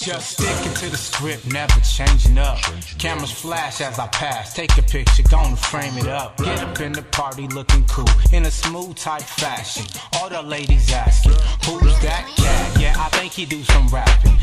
Just sticking to the script, never changing up. Cameras flash as I pass, take a picture, gonna frame it up. Get up in the party looking cool, in a smooth type fashion. All the ladies asking, who's that cat? Yeah, I think he do some rapping.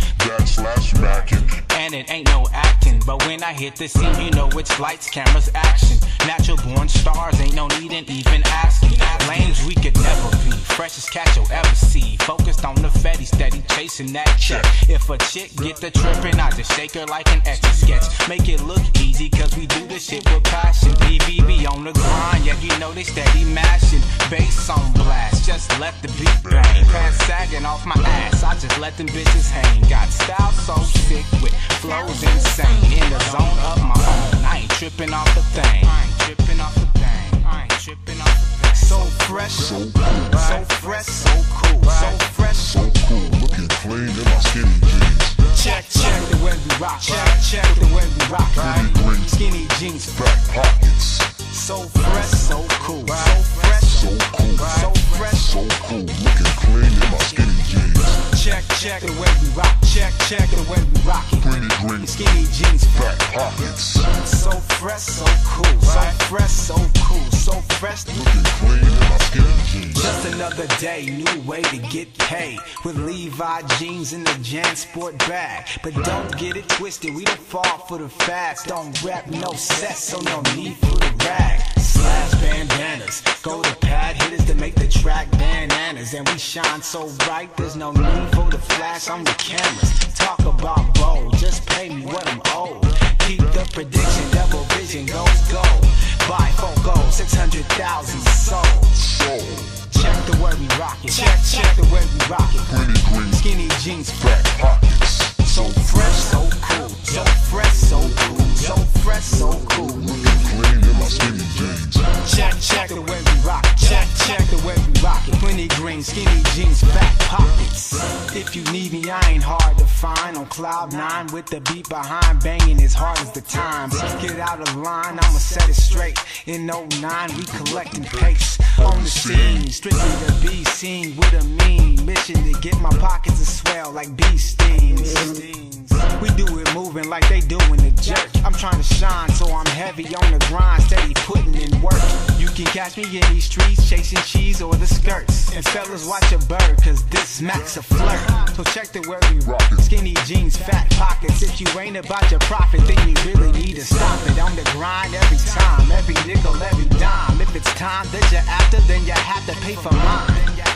/mackin'. And it ain't no acting, but when I hit the scene, you know it's lights, cameras, action. Natural born stars, ain't no need in even asking. Lames we could never be, freshest cat you'll ever see. Focused on the fetty, steady chasing that check. If a chick get the trippin', I just shake her like an etch sketch. Make it look easy, cause we do this shit with passion. BBB on the grind, yeah, you know they steady mashing. Bass on blast, just let the beat bang. Pants sagging off my ass, I just let them bitches hang. Got style so sick with flows insane. In the zone of my own, I ain't tripping off the thing. I ain't tripping off the thing. I ain't tripping off the thing. So fresh, So cool, so fresh, so cool, so fresh, so cool. Looking clean in my skinny jeans. check the way we rock, check the way we rock. Green. Skinny jeans, Back pockets. so fresh, so cool, so fresh, So cool, so fresh. so cool. Looking clean in my skinny jeans. Check the way we rock, check the way we rock it. Green. Skinny jeans, Back pockets. so fresh, so cool, so fresh, so cool, so fresh. Looking clean in my skinny jeans. Just another day, new way to get paid. With Levi jeans in the JanSport bag. But don't get it twisted, we don't fall for the fads. Don't rap no sets, so no need for the rag. Slash bandanas, go to pad hitters to make the track bananas. And we shine so bright, there's no need for the flash on the cameras. Talk about bold, just pay me what I'm owed. Keep the prediction, double vision goes gold. Buy 4 gold, 600,000 sold. So Check the way we rock it. Check the way we rock it. green. Skinny jeans, Back pockets. so fresh, so cool. So fresh, so cool. So fresh, so cool. Looking clean in my skinny jeans. Check the way we rock it. Check the way we rock it. Plenty green, skinny jeans, fat pockets. If you need me, I ain't hard to find. On cloud 9 with the beat behind, banging as hard as the times. Get out of line, I'ma set it straight. In '09, we collecting pace on the scene. Strictly the B scene with a mean mission to get my pockets to swell like bee stings. We do it moving like they doing the jerk. I'm trying to shine, so I'm heavy on the grind, steady putting in work. You can catch me in these streets chasing cheese or the skirts. And fellas, watch a bird, cause this Mac's a flirt. So check the way we rock it. Skinny jeans, fat pockets. If you ain't about your profit, then you really need to stop it. On the grind every time, every nickel, every dime. If it's time that you're after, then you have to pay for mine.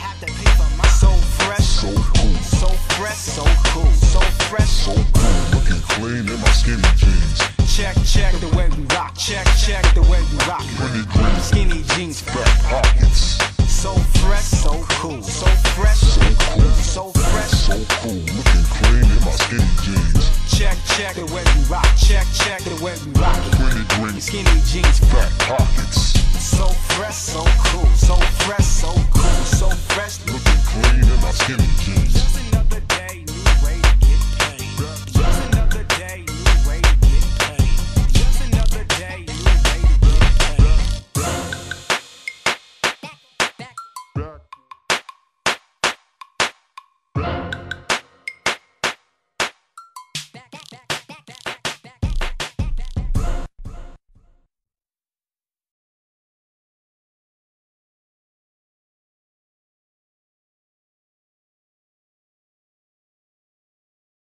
So fresh, So cool, so fresh, so cool, so fresh. so cool. Looking clean in my skinny jeans. Check the way we rock, check the way we rock. Green. Skinny jeans, Back pockets. so fresh, so cool, so fresh, So cool, so fresh. so cool. Looking clean in my skinny jeans. Check the way we rock, check the way we rock it. Green. Skinny jeans, Back pockets. so fresh, so cool, so fresh, so cool, so fresh. Looking clean in my skinny jeans.